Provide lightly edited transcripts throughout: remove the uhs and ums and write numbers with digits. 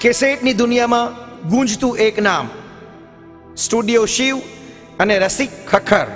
કેસેટની દુનિયામાં ગૂંજતું એક નામ, સ્ટુડિયો શિવ અને રસિક ખખર.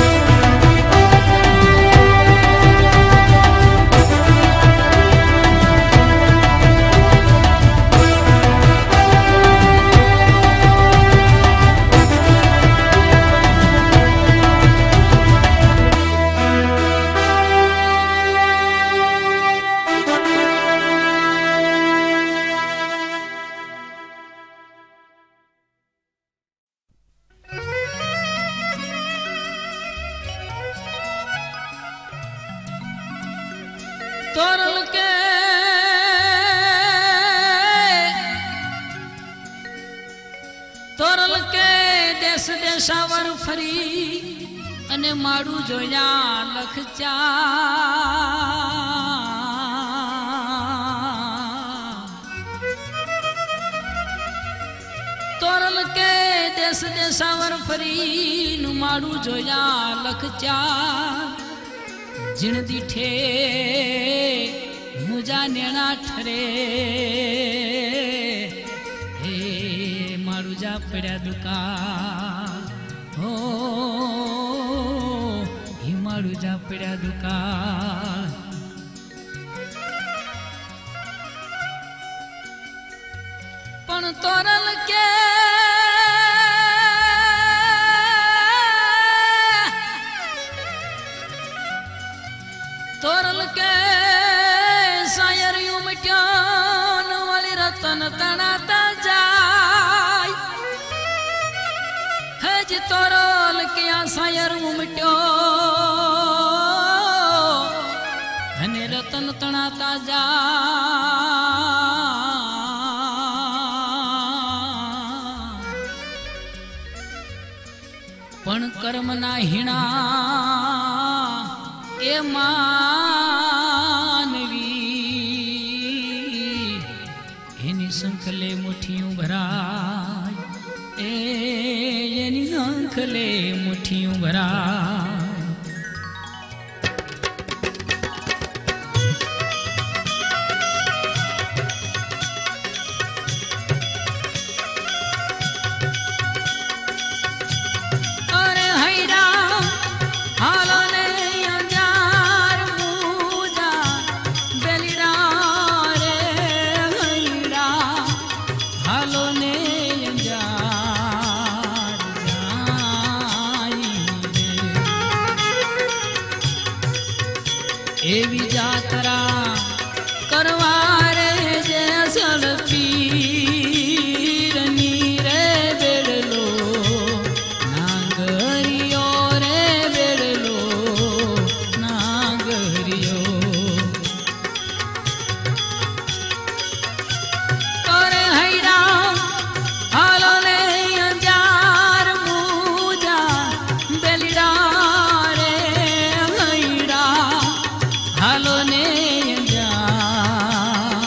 तोरल के देश देशावर फरी अने मारू जोया लखचा तोरल के देश देशावर फरी नु मारू जोया लखचा जिन दीठे मुजा नेणा ठरे हे मारुजा पड़ा दुका हो ही मारुजा पड़ा दुका पण तोरल के तोरल के सायर यूं मिट्यान वाली रतन तनाता जाय है जी तोरल के सायर यूं मिट्यो हने रतन तनाता जाय पण कर्म ना हीणा ए मानवी एनी संखले मुठियों भराय एनी संखले मुठियों भराय एवी जातरा करवारे जैसल पीरनी रे बेड़लो नागरियो रे बेड़लो नागरियो करे हैरा हालो ने अंजार मुजा बेलिड़ा हालो ने जा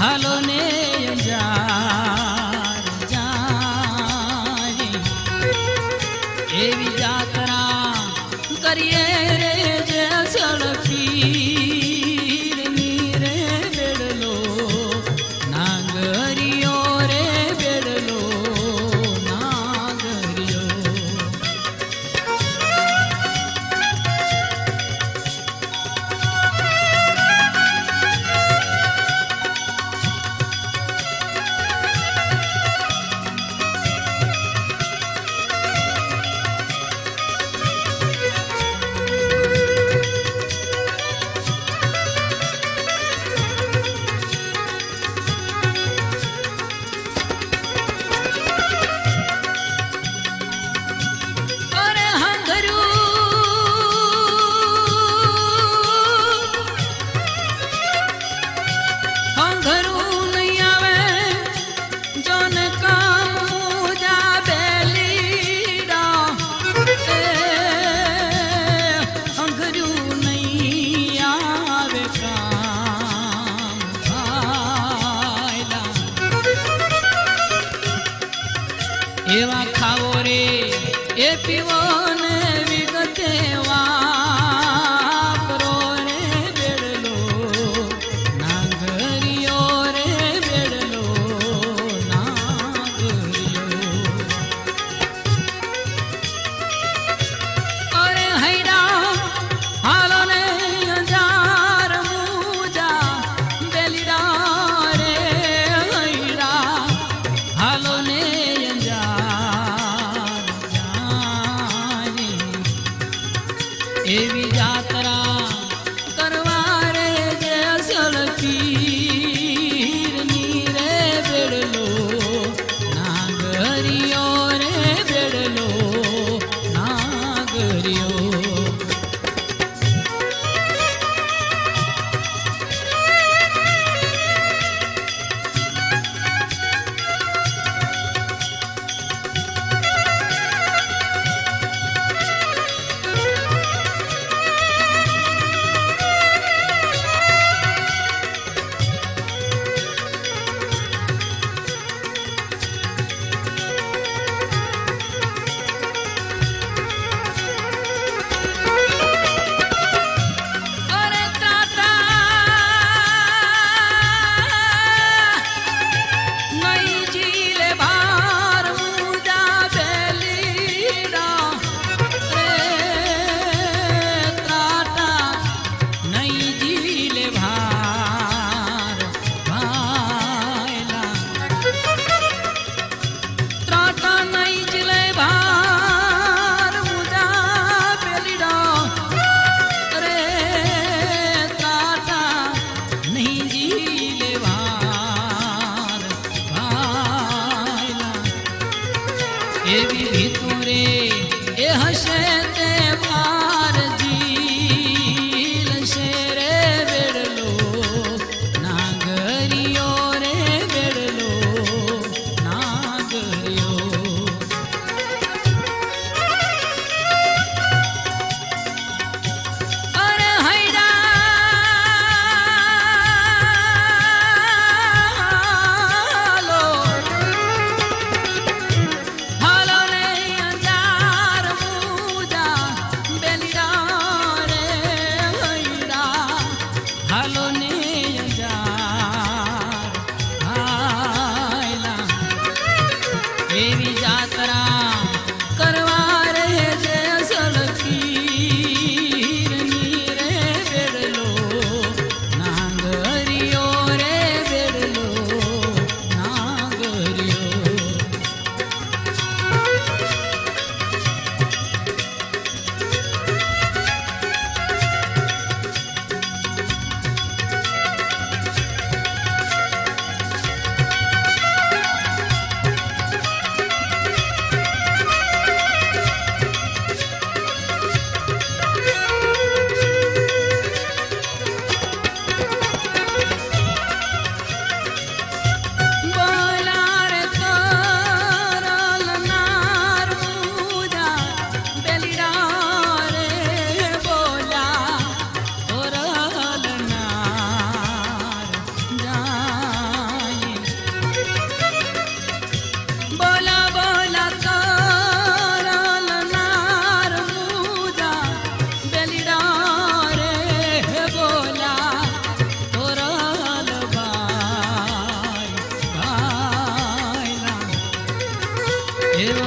હાલો ને અંજાર જાય એવી જાત્રા કરીએ રે જેસલ પીરની રે બેડલો નાગરિયો રે બેડલો નાગરિયો એવા ખાવો રે એ પીવો ને વિગતે વાપરો રે બેડલો નાગરિયો રે બેડલો નાગરિયો અરે હૈડા હાલો ને અંજાર મુજા બેલીડા રે હૈડા હાલો ને એવી જાત્રા કરવા રે જેસલ પીરની રે બેડલો નાગરિયો રે બેડલો નાગરિયો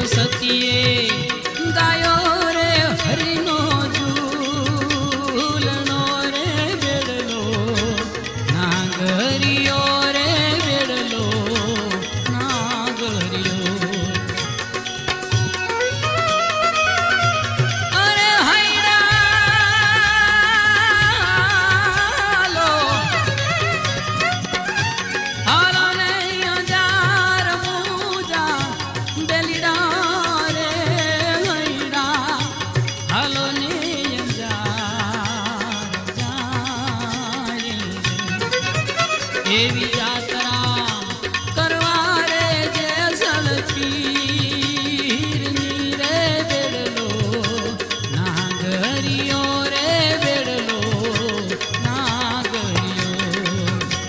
સતીએ ગાયો રે હરિનો ઝૂલણો રે બેડલો નાગરિયો રે બેડલો નાગરિયો અરે હૈરાલો હાલો ને અંજાર મુજા બેલીડા રે હૈરા હાલો ને અંજાર જાય એવી યાત્રા કરવા રે જેસલ પીરની રે બેડલો નાગરિયો રે બેડલો નાગરિયો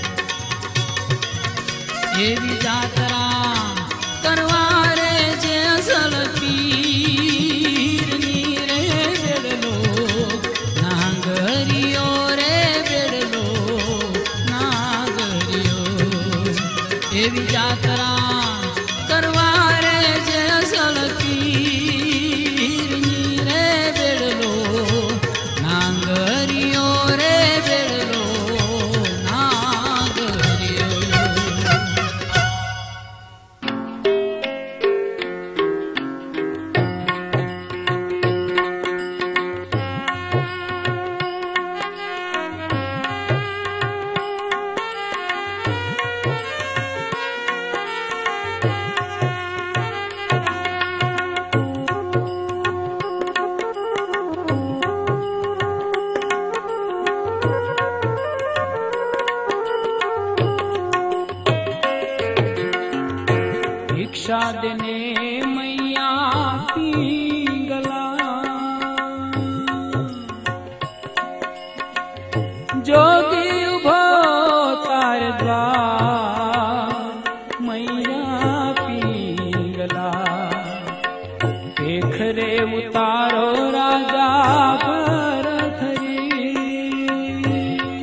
એવી યાત્રા કરવા રે જેસલ પીરની રે બેડલો નાગરિયો રે બેડલો નાગરિયો એવી યાત્રા કરવા રે જેસલ પીરની રે બેડલો નાગરિયો રે બેડલો નાગરિયો भिक्षा देने मैया पींगला जोगी उभो तार द्वार मैया पींगला देख रे उतारो राजा भरथरी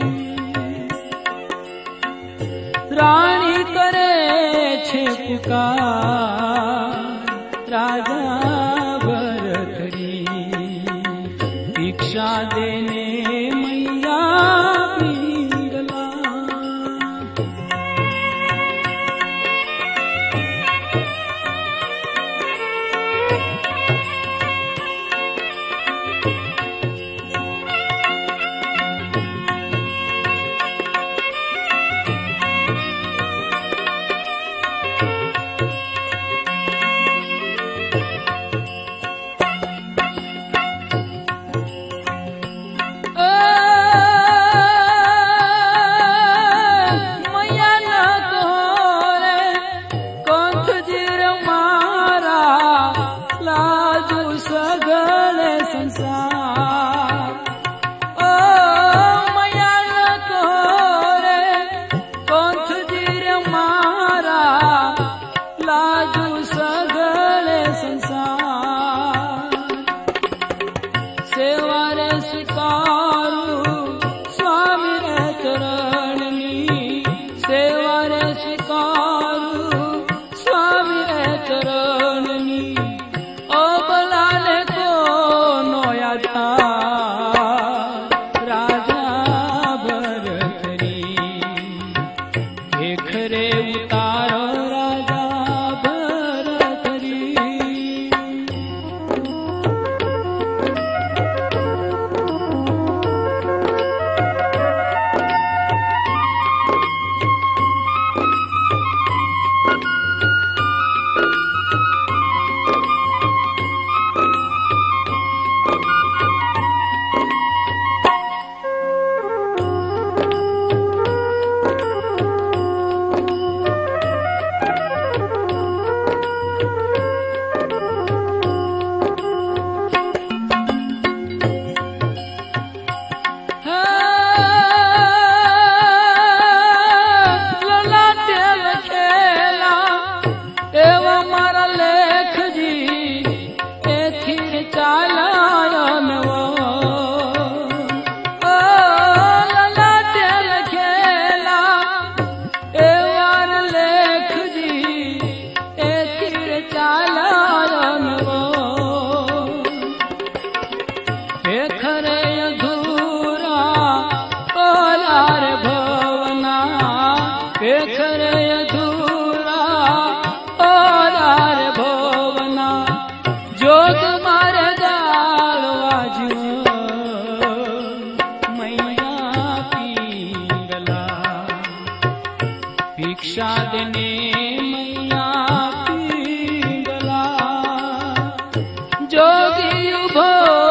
रानी करे छे पुकार राजा भरथरी भिक्षा देने मैया पींगला ખેખરે અધૂરા ઓરાર ભોવના જોગ મારે ગાળવા જો મૈયા પીંગલા ભિક્ષા દેને મૈયા પીંગલા જોગી ઉભો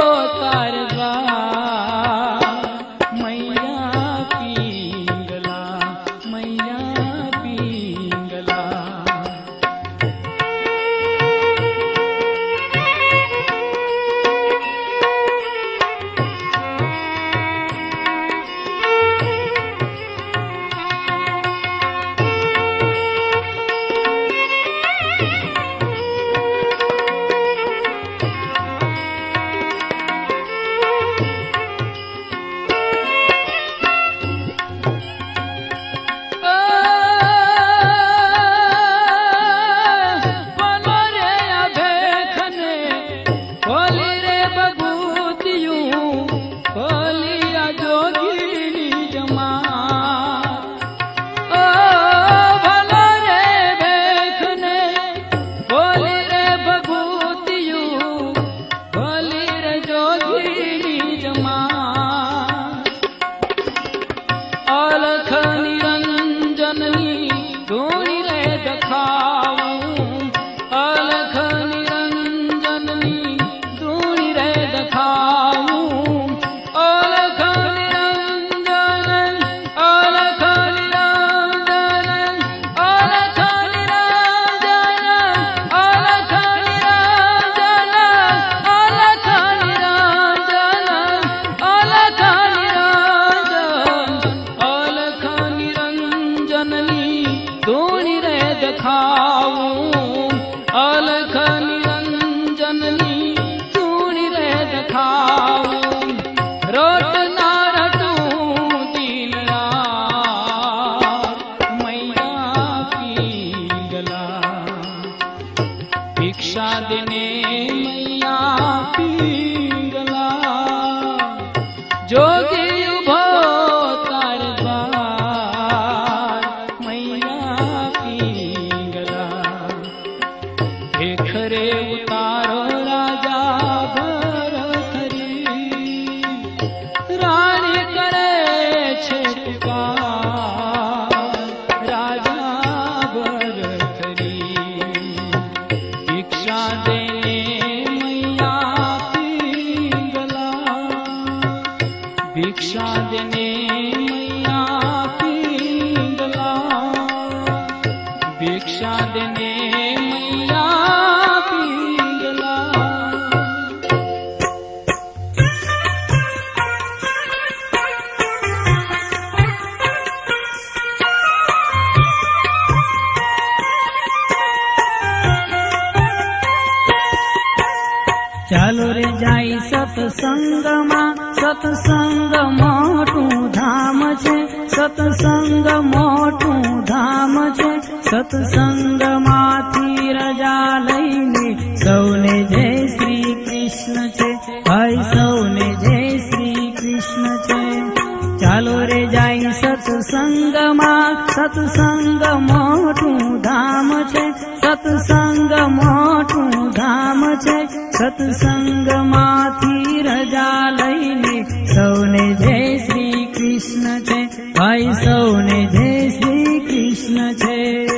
ચાલો રે જાય સત્સંગમાં સત્સંગ મોટું ધામ છે સત્સંગ મોટું ધામ છે સત્સંગમાંથી રજા લઈને સૌને જય શ્રી કૃષ્ણ છે ભાઈ સૌને જય શ્રી કૃષ્ણ છે ચાલો રે જાય સત્સંગમાં સત્સંગ મોટું ધામ છે સત્સંગ મોટું ધામ છે સત્સંગમાંથી રજા લઈને સૌને જય શ્રી કૃષ્ણ છે ભાઈ સૌને જય શ્રી કૃષ્ણ છે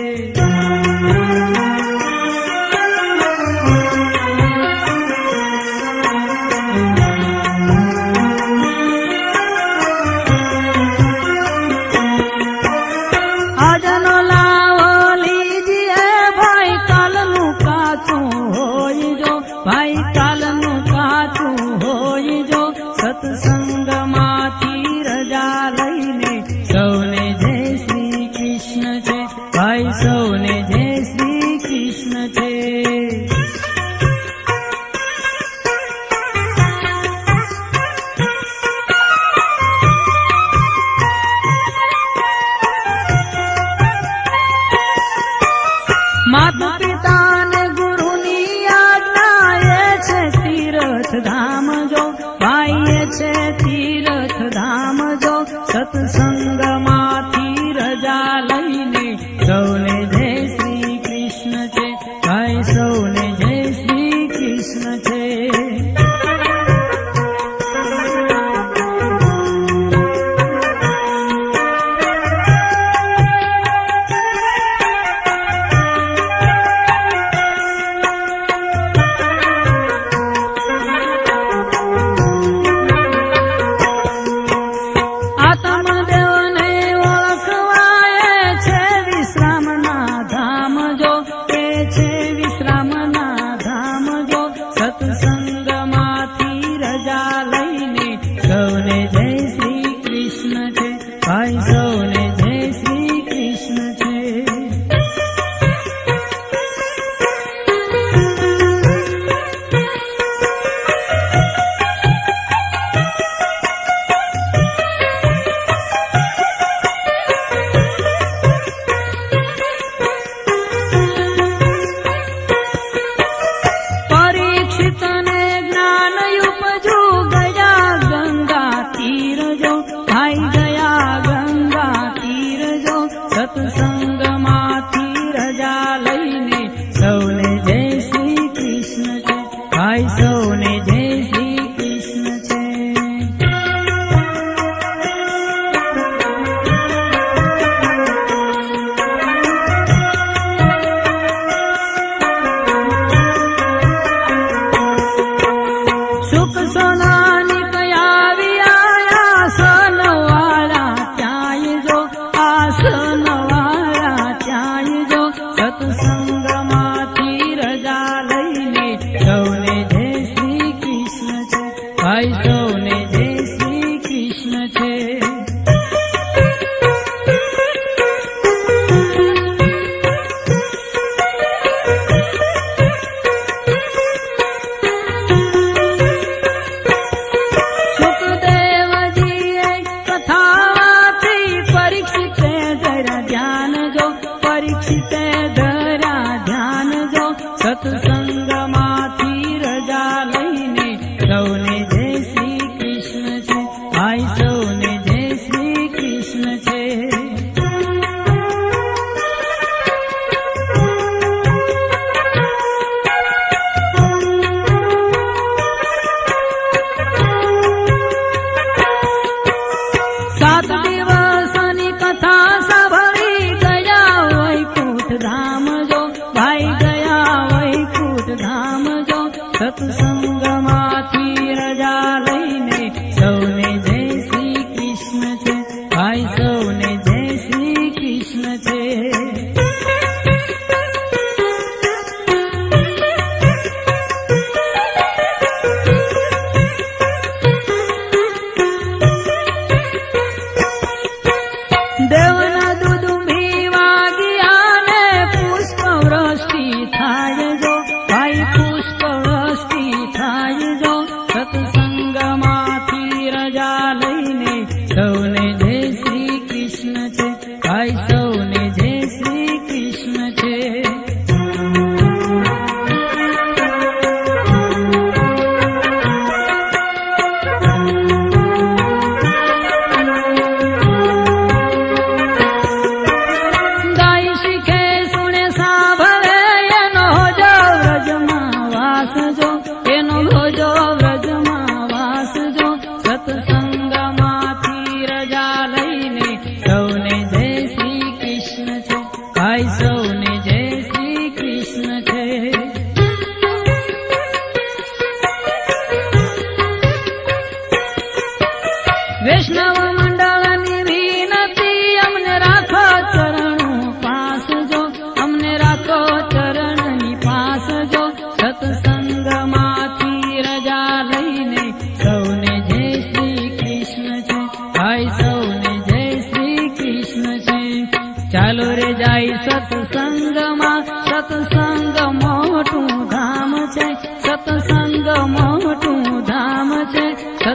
આજનો લાવો લીજીએ ભાઈ કાલનું કાચું હોય જો ભાઈ કાલનું કાચું હોય જો સત્સંગમાંથી રજા લઈને સૌને જય શ્રી કૃષ્ણ છે ભાઈ સૌને જય શ્રી કૃષ્ણ છે માતા પિતા ને ગુરુની આજ્ઞા એ છે તીર્થ ધામ જો ભાઈ એ છે તીર્થ ધામ જો સત્સંગમાંથી રજા લઈને સૌને જય શ્રી કૃષ્ણ છે, ભાઈ સૌને જય શ્રી કૃષ્ણ છે. ચાલો રે જાય સત્સંગમાં, સત્સંગ મોટું ધામ છે, સત્સંગ મોટું ધામ છે.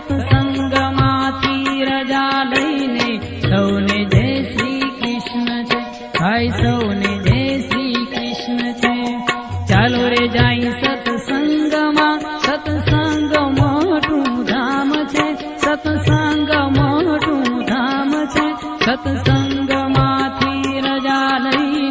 સત્સંગમાંથી રજા લઈને સૌને જય શ્રી કૃષ્ણ છે, ભાઈ સૌને જય શ્રી કૃષ્ણ છે. ચાલો રે જાય સત્સંગમાં, સત્સંગ મોટું ધામ છે, સત્સંગ મોટું ધામ છે. સત્સંગમાંથી રજા લઈ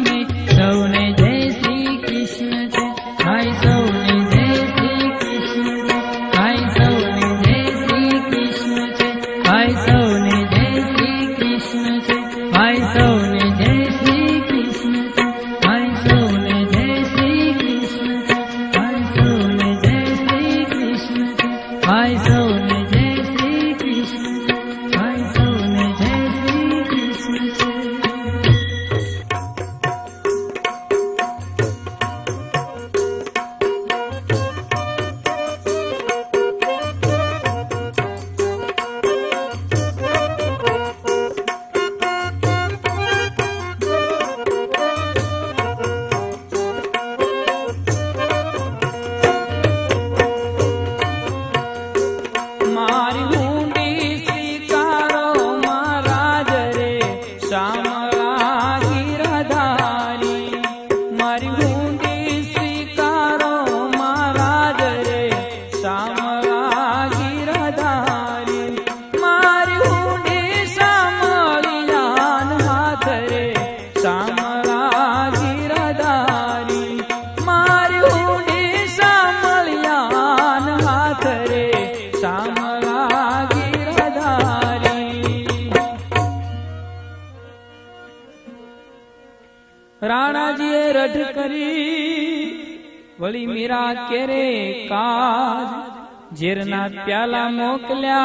राणा जी रढ़ करी वली मीरा केरे काज जेरना प्याला मोकल्या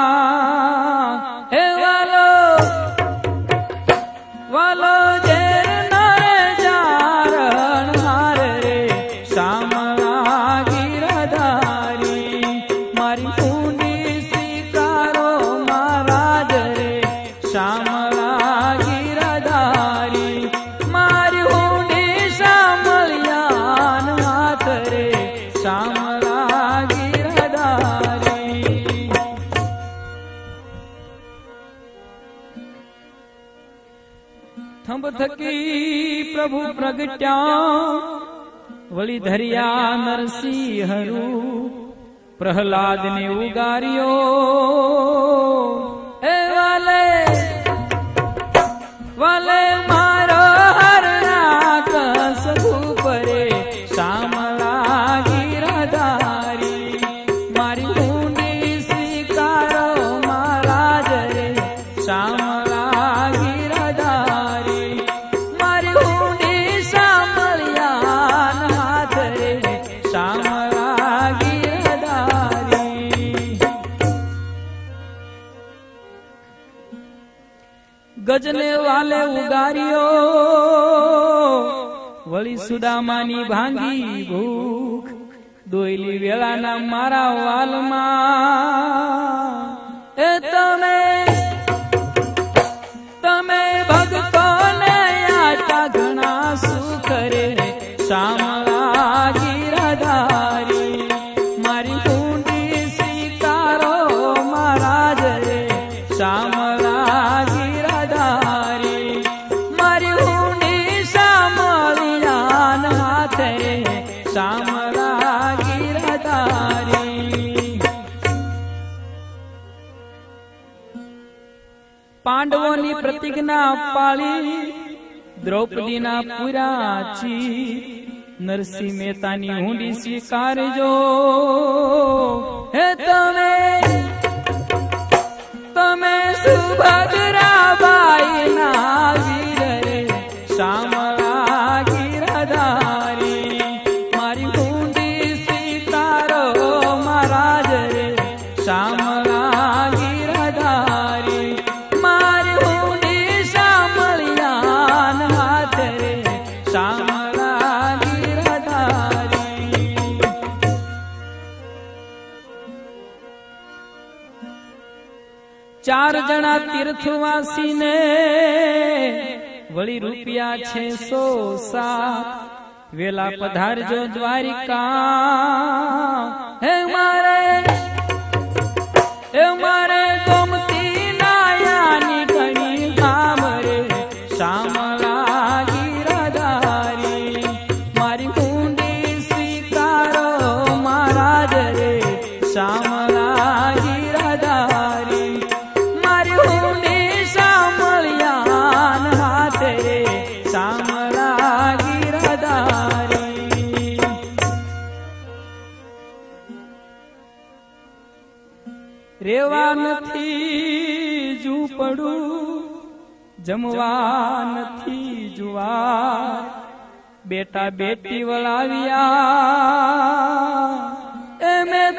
हे वालो वालो जेरना रे जारण हार रे श्यामला गिरधारी मारी ऊंडी स्वीकारो महाराज रे श्यामला गिरधारी मारी ऊंडी श्यामलियान हाथ रे श्यामला गिरधारी थंब थकी प्रभु प्रगट्या वली धरिया नरसिंहरू प्रहलाद ने उगारियो ए वाले वाले मारो हर राकस भूपरे श्यामला गिरधारी मारी ऊंडी स्वीकारो महाराज रे श्यामला गिरधारी मारी ऊंडी श्यामलियान हाथ रे श्यामला गिरधारी गजने वाले उगारियो वली सुदामानी भांगी भूख दोयली वेळाना मारा वालमा ए તમે ભક્તોને આટા ઘણા સુખ રે શ્યામલા ગિરધારી મારી ઊંડી સ્વીકારો મહારાજ રે શ્યામલા गिरधारी मारी ऊंडी श्यामलियान हाथ रे श्यामला गिरधारी पांडवोनी प्रतिज्ञा पाळी द्रौपदीना पुराची नरसिंह मेहतानी ऊंडी स्वीकारजो हे તમે સુભદ્રાબાઈ ના વીર રે શ્યામલા गिरधारी મારી ઊંડી સ્વીકારો મહારાજ રે શ્યામલા गिरधारी મારી ઊંડી શ્યામલિયાન હાથ રે શ્યામલા गिरधारी चार जना तीर्थवासी ने वली रुपया 607 वेला पधार जो द्वारिका हे मारे गोमती नायानी घणी काम रे श्यामला गिरधारी मारी ऊंडी स्वीकारो महाराज रे श्यामला गिरधारी मारी ऊंडी श्यामलियान हाथ रे श्यामला गिरधारी रेवा नथी झूपड़ू जमवा नथी जुवार बेटा बेटी वलाविया ए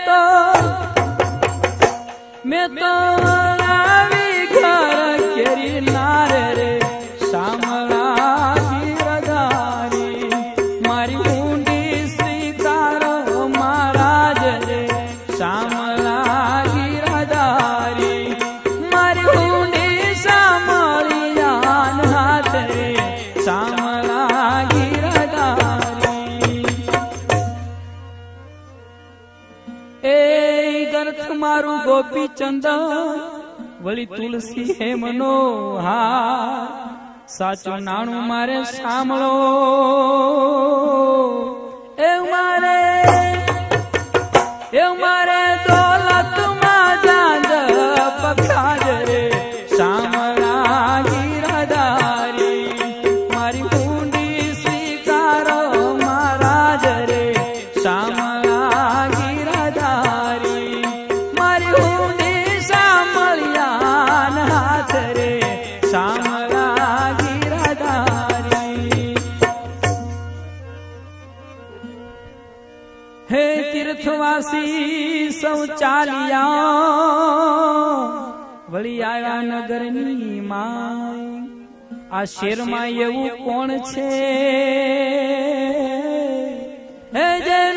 मैं तो આવી ઘર કેરી નાર રે શ્યામલા गिरधारी મારી ઊંડી સ્વીકારો મહારાજ રે શ્યામલા गिरधारी મારી ઊંડી શ્યામલિયાન હાથ રે શ્યામલા गिरधारी ए गर्थ मारू गोपी चंदन वली तुलसी हे मनोहार साचो नाणु मारे सामलो ए मारे दौलत मा जांज पखाज रे श्यामला गिरधारी मारी ऊंडी स्वीकारो महाराज रे श्यामला गिरधारी मारी ऊंडी श्यामलियान हाथ रे श्यामला गिरधारी तीर्थवासी सौ चालिया वળી આવ્યા નગરની માય આ શેરમાં એવું કોણ છે હે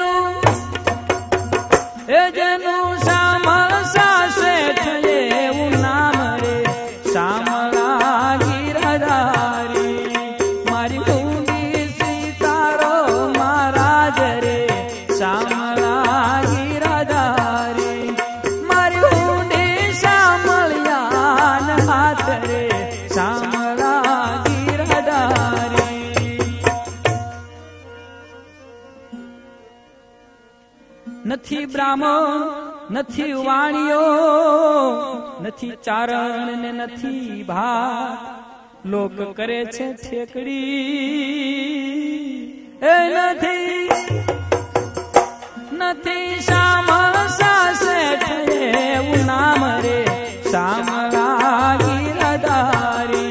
જેનું શામળ સાસે થયે એવું નામ રે શામળા ગિરધારી મારી ઊંડી સીતારો મહારાજ રે શામળા ગિરધારી મારી ઊંડી શામળિયાન હાથ રે શામળા ગિરધારી નથી બ્રાહ્મણ નથી વાણિયો નથી ચારણ ને નથી ભાત લોક કરે છે ઠેકડી એ નથી શામળ સાસે એવું નામ રે શામળા ગિરધારી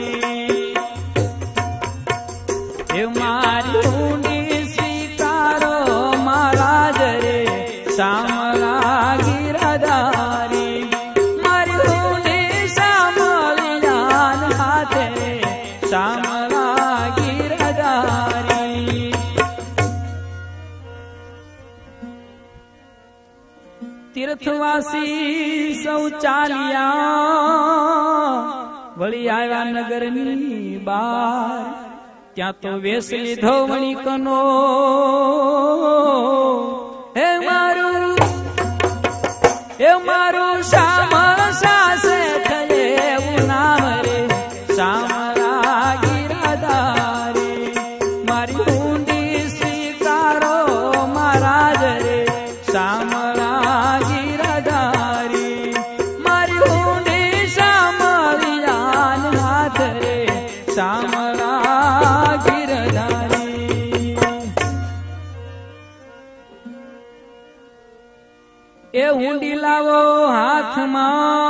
એ મારી ઊંડી સ્વીકારો મહારાજ રે શામળા ગિરધારી મારી ઊંડી શામળિયાન હાથે શામળા ગિરધારી तीर्थवासी सौ चालिया वળી આવ્યા નગરની બાર ત્યાં તો વેશ લીધો વણિકનો એ મારું શામળ સાસે થયે એવું નામ રે શામળા ગિરધારી મારી ઊંડી સ્વીકારો મહારાજ રે શામળા ગિરધારી મારી ઊંડી શામળિયાન હાથ રે શામળા ગિરધારી એ ઊંડી લાવો હાથમાં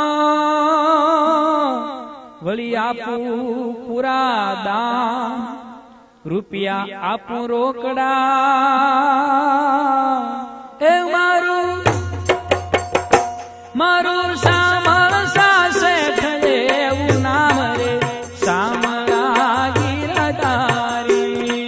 વળી આપું પૂરા દાન રૂપિયા આપું રોકડા એ મારું શામળ સાસે થયે એવું નામ રે શામળા ગિરધારી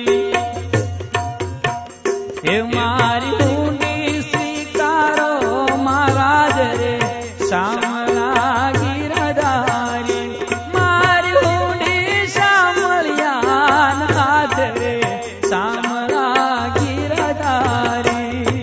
એ મારી ઊંડી સ્વીકારો મહારાજ રે શામળા ગિરધારી મારી ઊંડી શામળિયાન હાથ રે શામળા ગિરધારી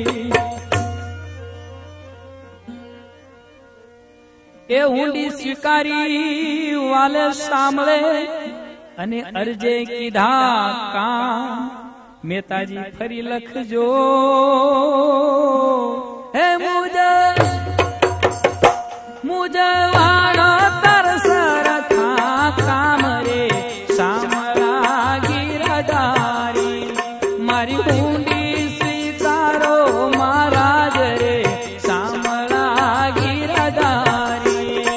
એ ઊંડી સ્વીકારી વાલે સાંભળે અને અરજે કીધા કામ મેતાજી ફરી લખજો હે મુજવાણો તરસર થા કામ રે શામળા ગિરધારી મારી ઊંડી સ્વીકારો મહારાજ રે શામળા ગિરધારી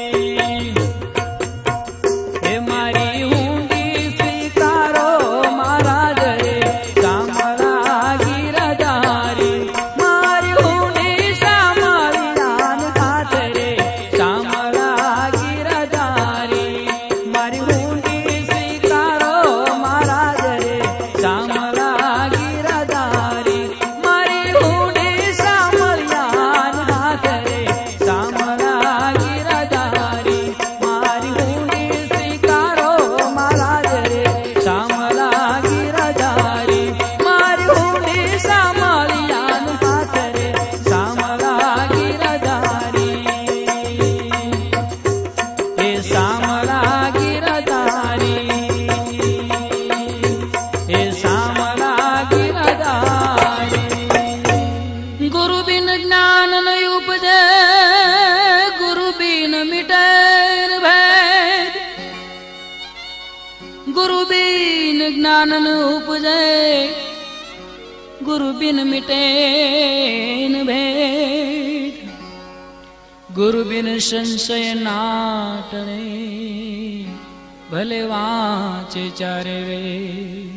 હે મારી ઊંડી સ્વીકારો મહારાજ રે શામળા ગિરધારી મારી ઊંડી શામળિયાન હાથ રે શામળા ગિરધારી મારી ઊંડી સ્વીકારો મહારાજ રે શામળા ગિરધારી મારી ઊંડી શામળિયાન હાથ રે શામળા ગિરધારી મારી ઊંડી સ્વીકારો મહારાજ રે શામળા ગિરધારી મારી ઊંડી શામળિયાન હાથ રે શામળા ગિરધારી એ શામળા ગિરધારી એ શામળા ગિરધારી ગુરુ બિન જ્ઞાન ન ઉપજે ગુરુ બિન મિટે ભેદ गुरु बिन ज्ञान न उपजे गुरु बिन मिटे न भेद गुरु बिन संशय नाटणे भले वाचे चारे वेद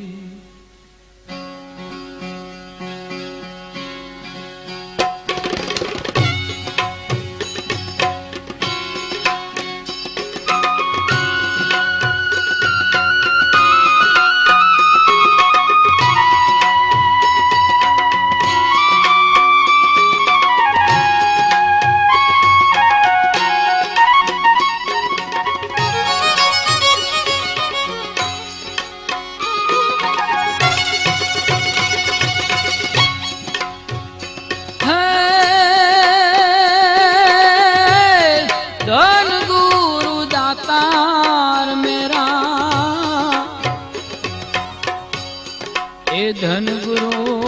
ए धन गुरु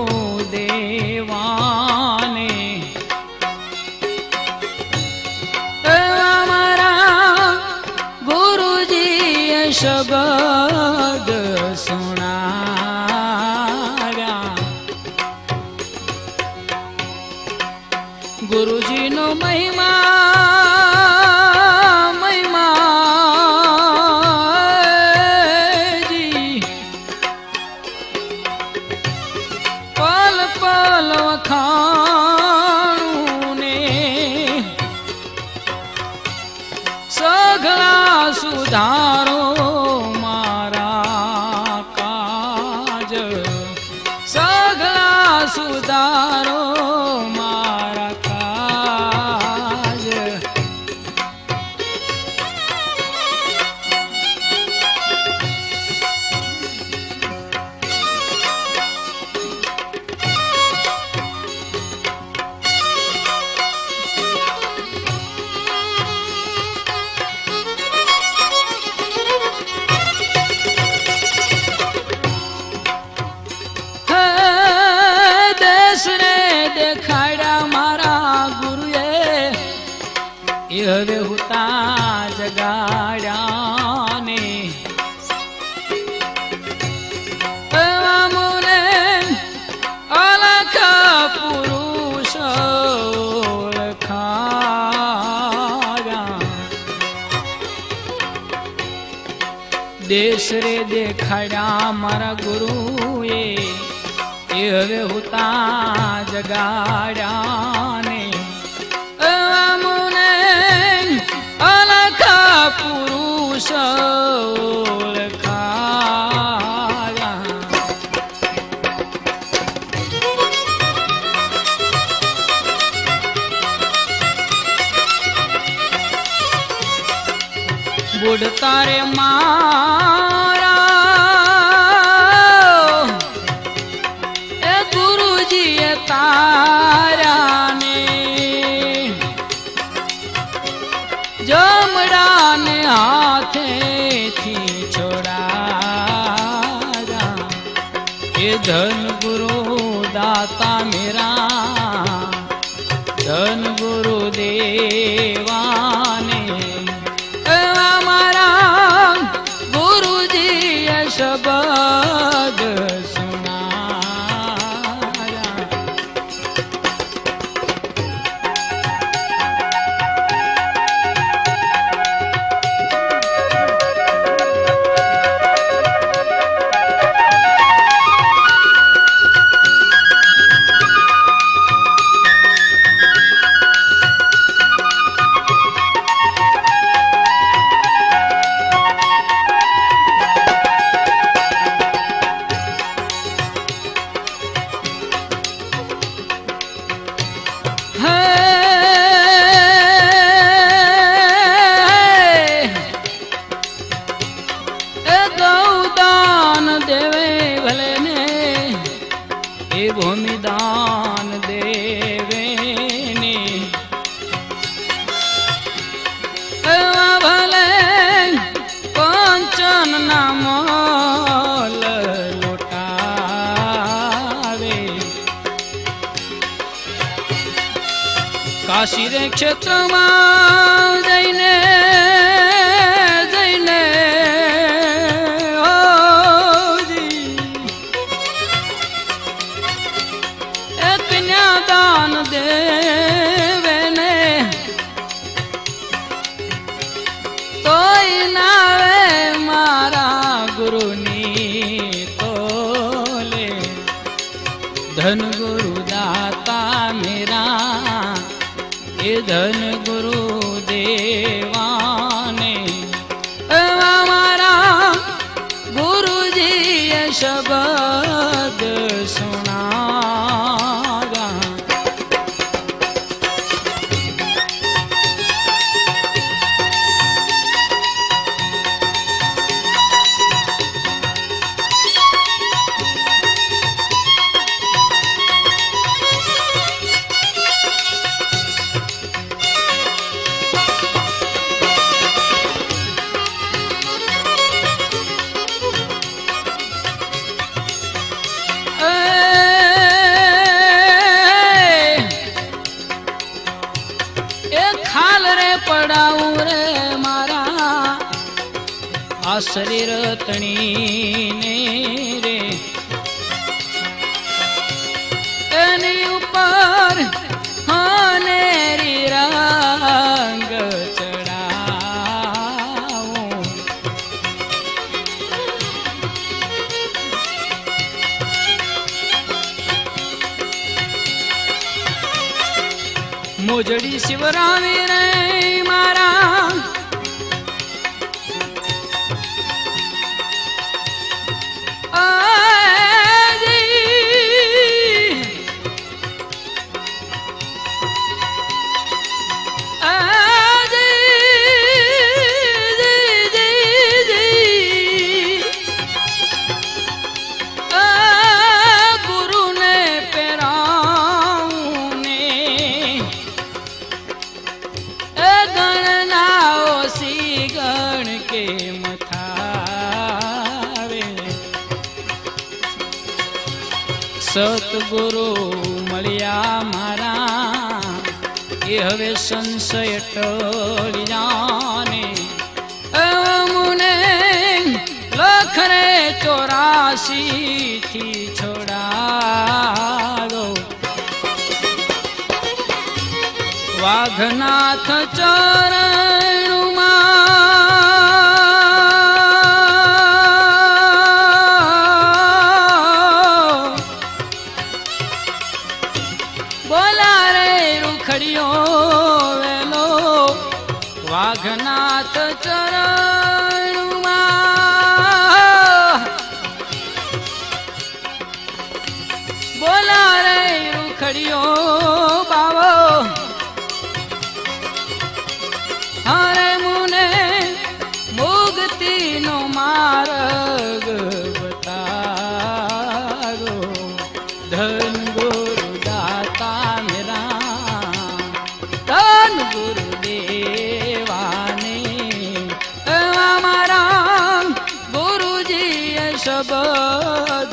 देवाने हमारा गुरु जी शब्द सुनाव्या गुरु जी नो महिमा सुधारो मारा काज सगला सुधारो मारा काज हवे हुता जगाड्याने मुने अलख पुरुष ओळखाव्या देश रे देखाड्या मारा गुरुए हवे हुता जगाड्याने पुरुष ओळखाव्या बुडता रे मारा ए गुरुजी ताराने जमड़ाने हाथे थी छोड़ा ये धन गुरु दाता मेरा धन गुरु देवाने हमारा गुरु जी शब्द भूमिदान देवे ने भले कंचन नामल लुटावे काशी रे क्षेत्र में जैने दान देवेने तोई नावे मारा गुरुनी तोले धन गुरु दाता मेरा ये धन गुरु देवाने हमारा गुरु जी शब्द सुना વાસરી રતણી ને રે એની ઉપર હાનેરી રંગ ચડાવો મોજડી શિવરાવી રે મારા સતગુરુ મળ્યા મારા એ હવે સંશય ટળી જાને મુને લખરે 84 થી છોડાડો વાઘનાથ ચરણમાં વાઘનાથ ચરણમાં બોલા રે રૂખડીઓ બાવો હરે મુને મુક્તિનો માર્ગ બતાવો ધન ગુરુ દાતા મેરા ધન ગુરુ શબ્દ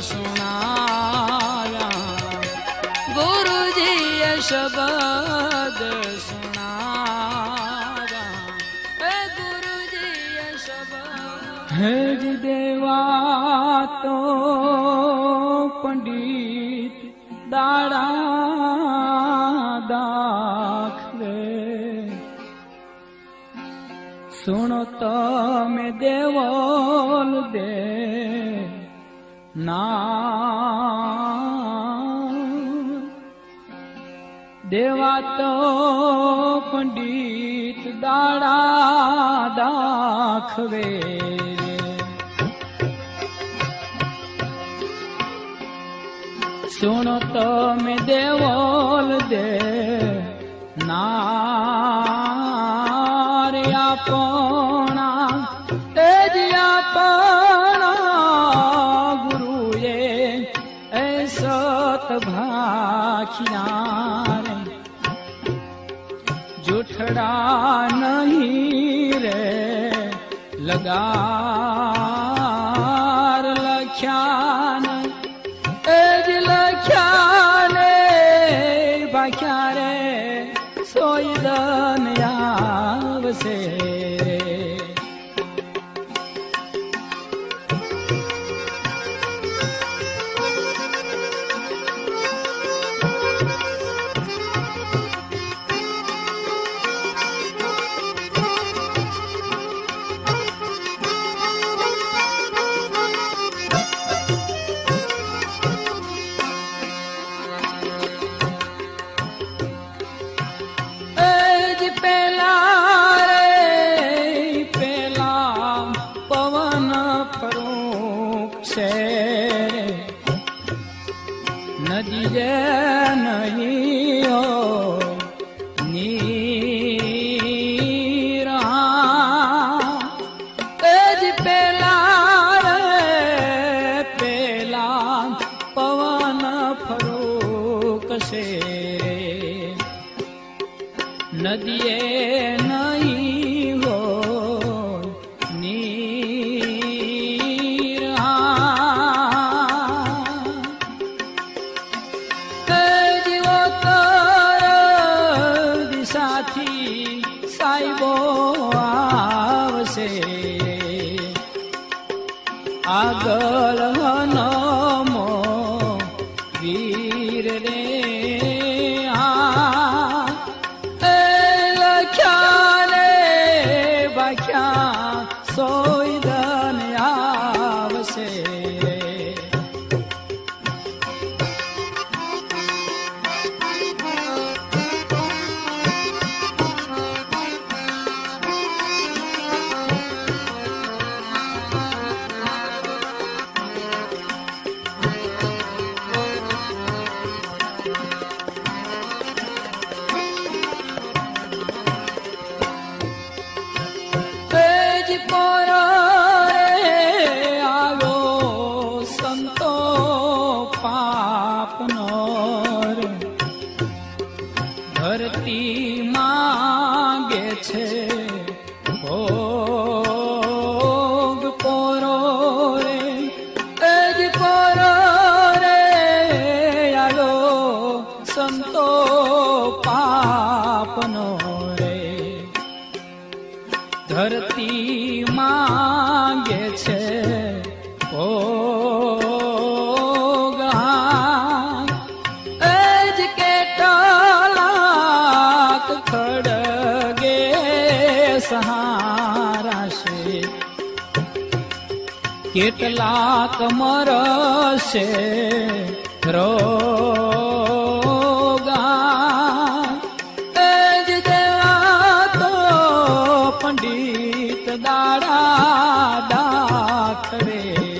સુણાવ્યા ગુરુજીએ શબ્દ સુણાવ્યા ગુરુજીએ શબ્દ હે જ દેવા તો પંડિત દાડા દાખલે સુણો તમે દેવોલ દે ના દેવા તો પંડિત દાડા દાખવે સુણો તમે દેવોલ દે ના રે આપણા તેજ આપણા ગુરુએ એ સત ભાખિયા રે જૂઠડા નહીં રે લગાર લખ્યા ને એજ લખ્યા ને ભાખ્યા રે સોય દન આવશે નદી જે નહીં હો નીરા તેજ પેલા રે પેલા પવન ફરૂક છે નદીએ નહીં હો સાઈબો આવશે पापनो रे धरती मांगे छे भोग पोरो रे एज पोरो रे आलो संतो पापनो रे धरती मांगे छे भोग एज કેટલાક ખડગે સહારાશે કેટલાક મરશે રોગા એજ દેવા તો પંડિત દાડા દાખરે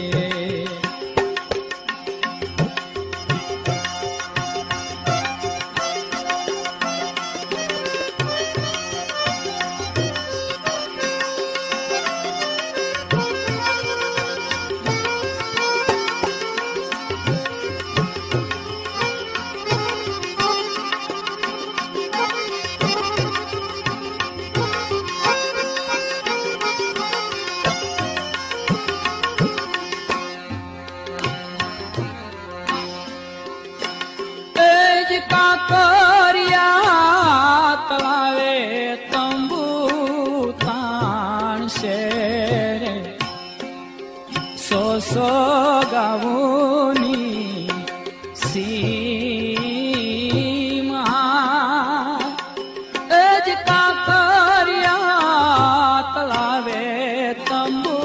કાકરિયા તળાવે તંબુ તાણશે રે સો ગાવુની સીમા એજ કાકરિયા તળાવે તંબુ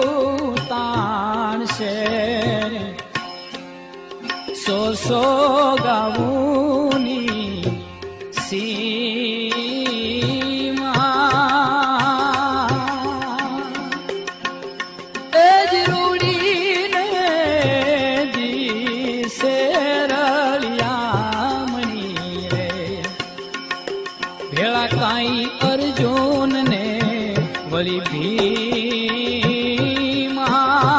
તાણશે રે સો ગાવુની सीमा एज रूड़ी ने दिसे रलिया मणी रे भेड़ा काई अर्जुन ने वली भीमा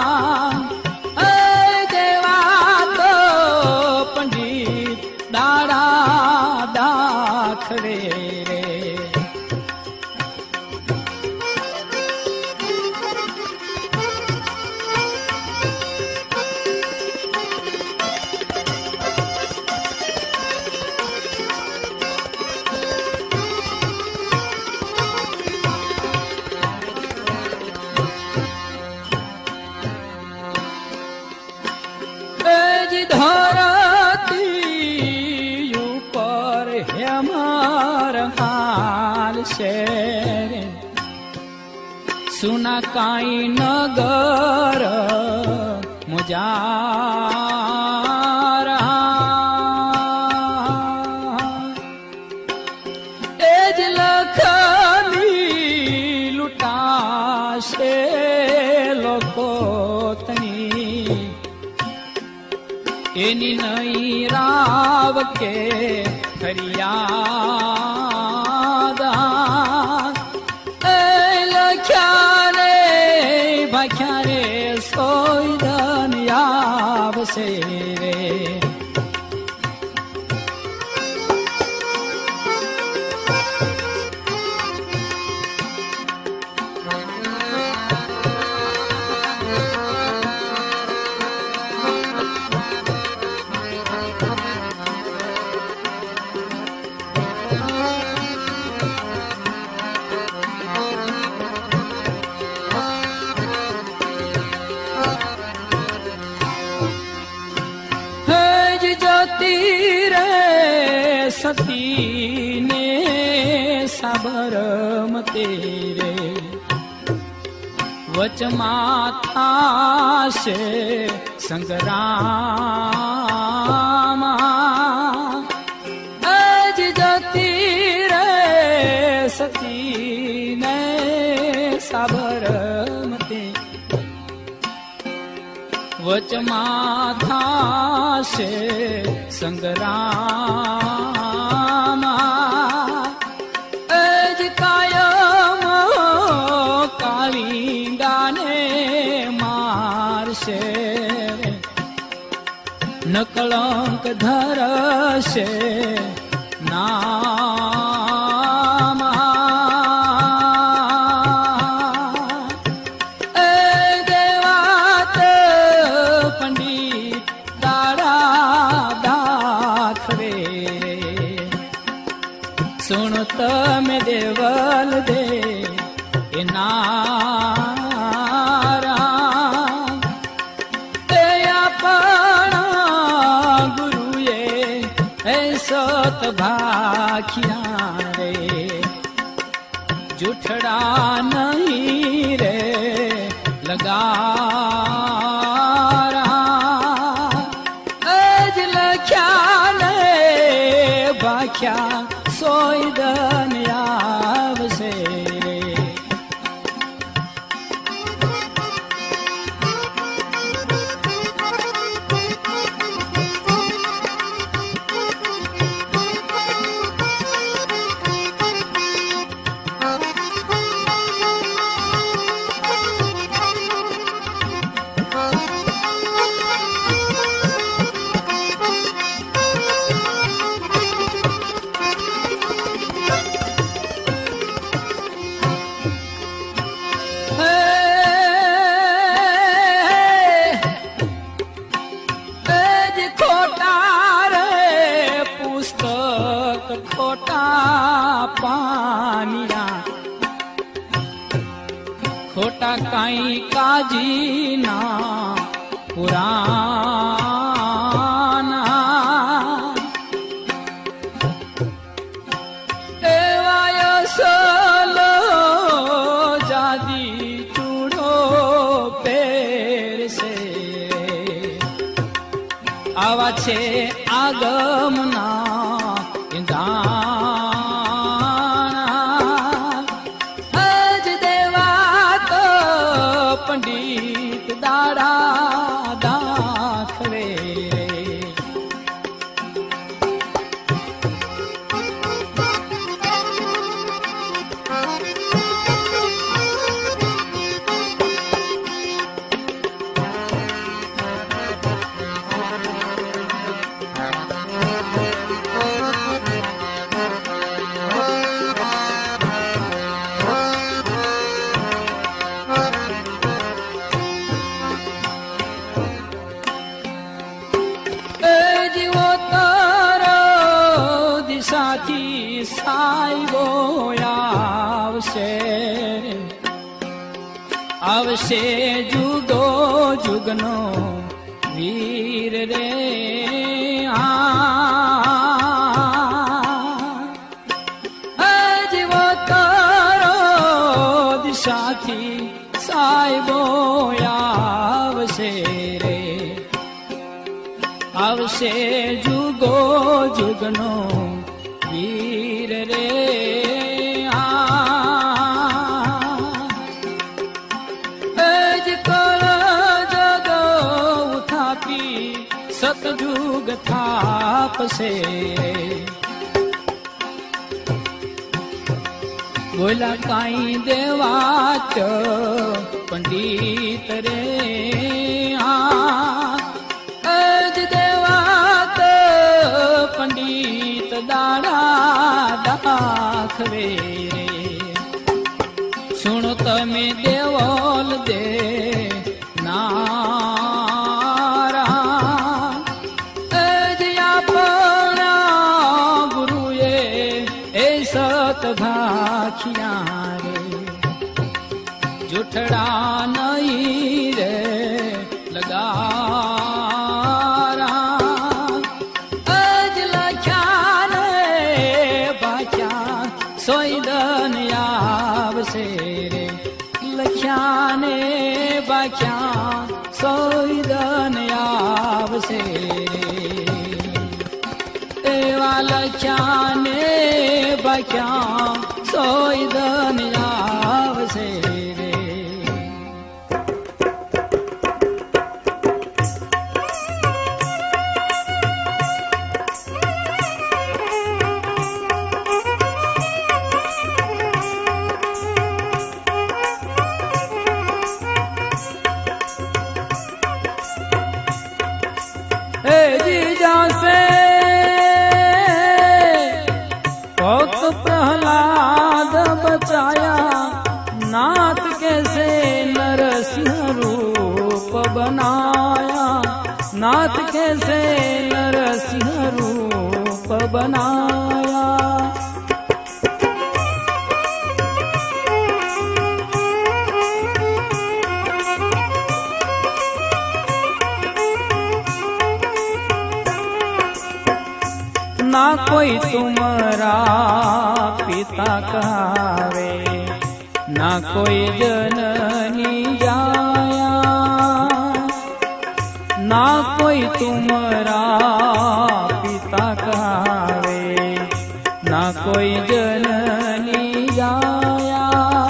देवा तो पंडित दाड़ा दाखरे रे धरती ऊपर हमार हाल शेर सुना काई नगर मुजार एज लखनी लुटाशे लोकोतनी एनी नई राव के फरियादा लख्या रे भख्या रे सोईदन आवसे रे सती ने साबरमती रे वच माथा से संग्राम अज जती रे सती ने साबरमती वच माथा से संग्राम अज कायम कालिंगा ने मारशे ન કળંક ધરશે નામ એ દેવાત પંડિત દાડા દાખવે સુણ તમે દેવલ દે એ નારામ તે આપણા ગુરુએ એ સત ભાખિયા રે જૂઠડા નહીં રે લગારા અજ લખ્યા ને ભાખ્યા સોય દન આવશે खोटा काई काजी ना पुराना एवाय सलो जादी चूड़ो पेर से आवा छे આગમના पंडित दाड़ा दाखवे साथी साइबो आवशे आवशे जुगो जुगनो वीर रे जीवो तारो दिशाथी साइबो आवशे रे आवशे जुगो जुगनो वीर रे एज कर जगो उठापी सतजुग थाप से बोला काई देवाच पंडित रे एज देवात पंडित दाड़ा दाखवे सुनो तमे देवल दे नारा एजिया पना गुरुए ए सत भाखिया रे जुठड़ा नहीं रे लगा सोईदन आवशे रे लख्याने बाख्या सोईदन आवशे रे एवा लख्याने बाख्या सोईदन आवशे रे जीजा से भक्त प्रहलाद बचाया, नाथ कैसे नरसिंह रूप बनाया, नाथ कैसे नरसिंह रूप बनाया। ना कोई तुम्हारा पिता कहावे, ना कोई जननी जाया, ना कोई तुम्हारा पिता कहावे, ना कोई जननी जाया।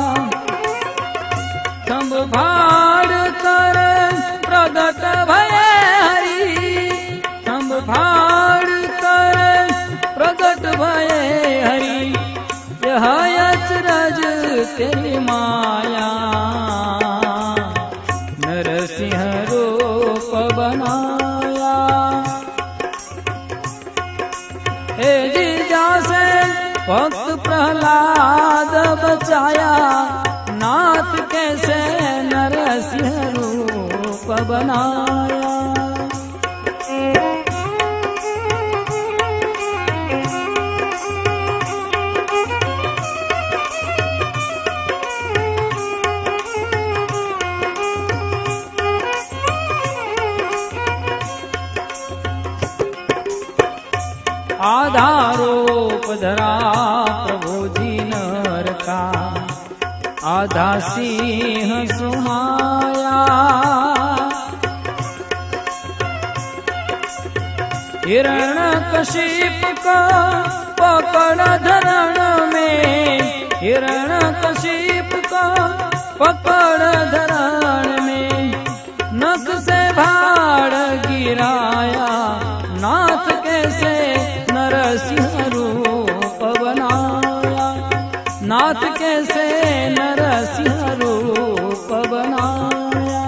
तब भाड़ कर प्रगट भये हरि, तब भाड़ कर प्रगट भये हरि, यह अचरज तेरी माया, नरसिंह रूप बनाया। हे जीजा से भक्त प्रहलाद बचाया, नाथ कैसे नरसिंह रूप बनाया। आधारोप धरा प्रभु जी नर का, आधा सिंह सुहाया। हिरण्यकशिप का पकड़ धरण में, हिरण्यकशिप का पकड़ धरण में, नख से भाड़ गिराया, नाथ कैसे नरसिंह रूप बनाया, नाथ कैसे नरसिंह रूप बनाया।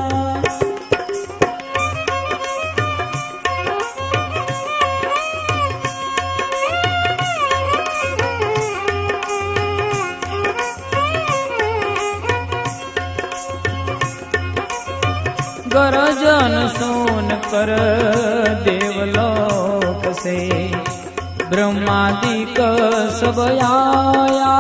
गरजन सुन कर देवलोक से ब्रह्मादि का सब आया।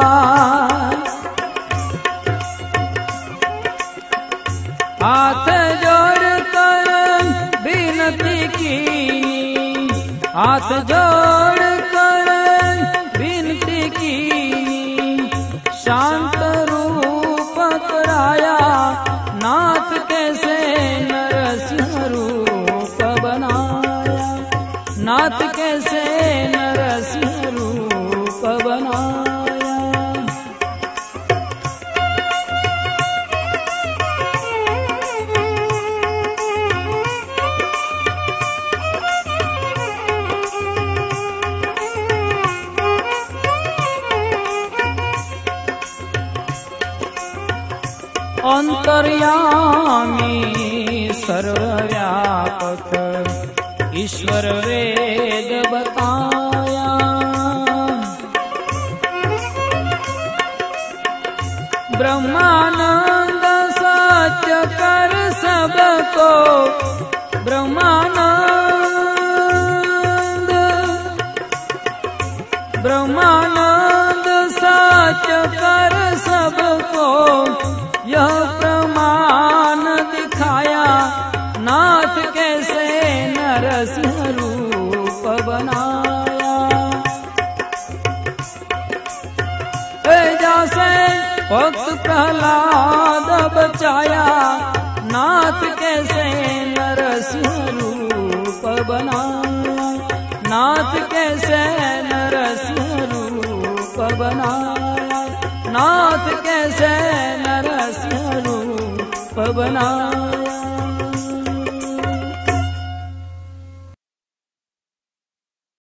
हाथ जोड़ कर विनती की, हाथ जोड़ कर विनती की, शांत रूप कराया, नाथ कैसे नरसिंह रूप बनाया, नाथ कैसे नरसिंह रूप बनाया। अंतर्यामी सर्वव्यापक ईश्वर वेद बताया। ब्रह्मानंद सत्य कर सबको, ब्रह्मानंद ब्रह्मानंद सत्य कर सबको, यह प्रमाण दिखाया, नाथ कैसे नरसिंह रूप बनाया। जैसे भक्त प्रहलाद बचाया, नाथ कैसे नरसिंह रूप बनाया, नाथ कैसे नरसिंह रूप बनाया, नाथ कैसे नरसिंह रूप बनाया।